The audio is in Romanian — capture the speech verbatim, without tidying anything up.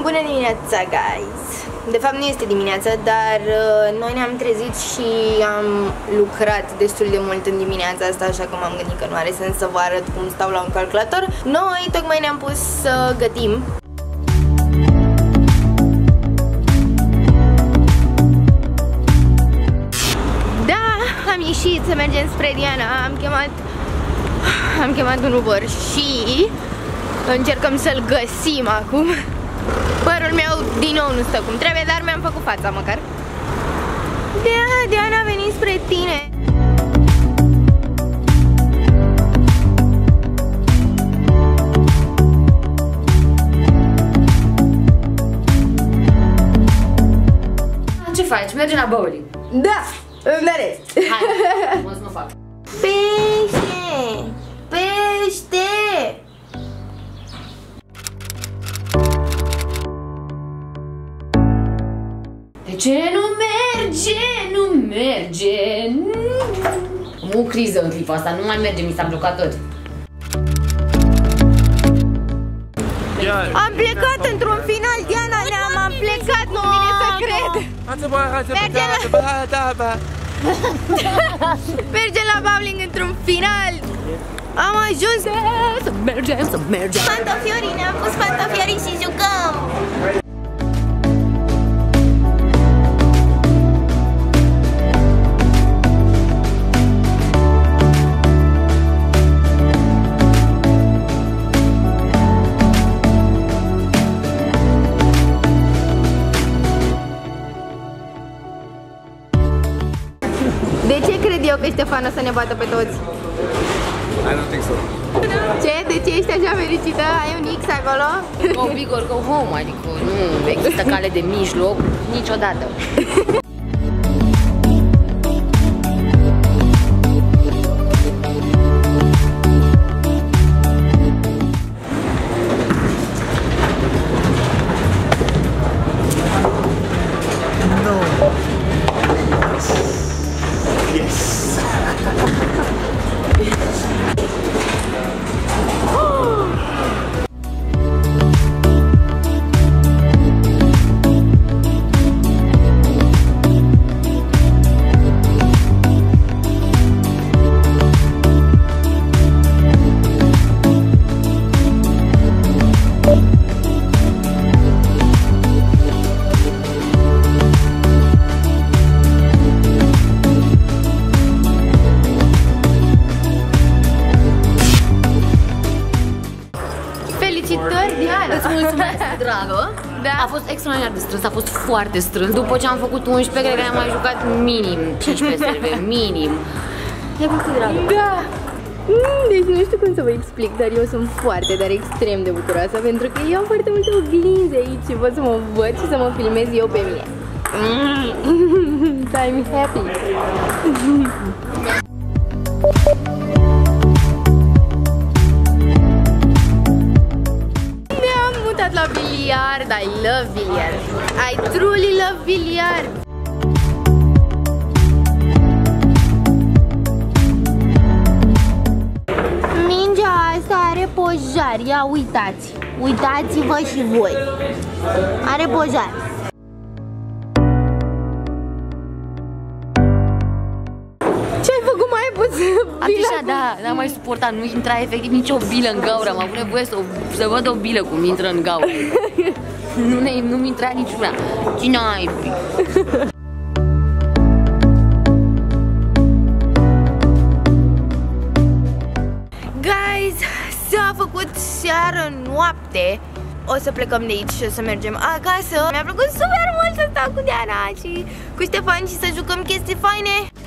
Bună dimineața, guys! De fapt nu este dimineața, dar uh, noi ne-am trezit și am lucrat destul de mult în dimineața asta, așa că m-am gândit că nu are sens să vă arăt cum stau la un calculator. Noi tocmai ne-am pus să gătim. Da, am ieșit să mergem spre Diana, am chemat, am chemat un Uber și încercăm să-l găsim acum. Părul meu din nou nu stă cum trebuie, dar mi-am făcut fața măcar. Da, Diana a venit spre tine. Ce faci? Mergem la bowling. Da, îmi doresc. Hai, mă să mă fac. Pește! Pește! De ce nu merge? Nu merge. Am o criză în clipa asta, nu mai merge, mi s-a blocat tot. Am plecat într-un final, Diana, ne-am am plecat, nu vine să cred. Mergem la bowling într-un final. Am ajuns. Să mergem, să mergem. Pantofiorii, ne-am pus pantofiorii și jucăm. De ce cred eu că Ștefan o să ne bată pe toți? I don't think so. Ce? De ce ești așa fericită? Ai un X acolo? Go big or go home, adică nu există cale de mijloc niciodată. Felicitări, Diana! Îți mulțumesc, dragă! Da. A fost extraordinar de strâns, a fost foarte strâns. După ce am făcut unsprezece, cred că am mai jucat minim cincisprezece serve, minim. E foarte dragă. Da! Mm, deci nu știu cum să vă explic, dar eu sunt foarte, dar extrem de bucuroasă, pentru că eu am foarte multe oglinzi aici și pot să mă văd și să mă filmez eu pe mine. Mm. I'm happy! La biliard, I love biliard. I truly love biliard. Mingea asta are pojar, ia uitați. Uitați-vă și voi. Are pojar. Ce ai făcut? Mai ai pus Așa, da, n-am mai suportat, nu intra efectiv nicio bilă în gaură. Am avut nevoie să, să văd o bilă cum intră în gaură. Nu ne, nu-mi intra niciuna. Cine ai? Guys, s-a făcut seară, noapte. O să plecăm de aici și o să mergem acasă. Mi-a plăcut super mult să stau cu Diana și cu Ștefan și să jucăm chestii faine.